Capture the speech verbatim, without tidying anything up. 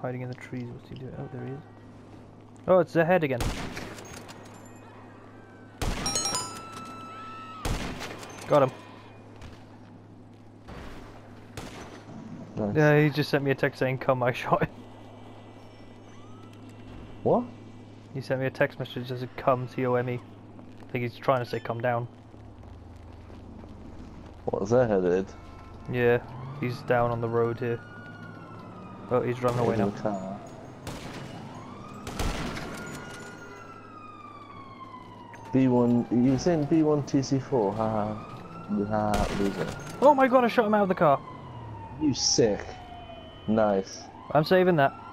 hiding in the trees. What's he doing? Oh, there he is. Oh, it's the head again. Got him. Nice. Yeah, he just sent me a text saying, "Come, I shot him." What? He sent me a text message that said, "Come, C O M E." I think he's trying to say, "Come down." What was that headed? Yeah, he's down on the road here. Oh, he's running away In now. the car. B one, you were saying B one T C four, haha, ha, loser. Oh my god, I shot him out of the car. You sick. Nice. I'm saving that.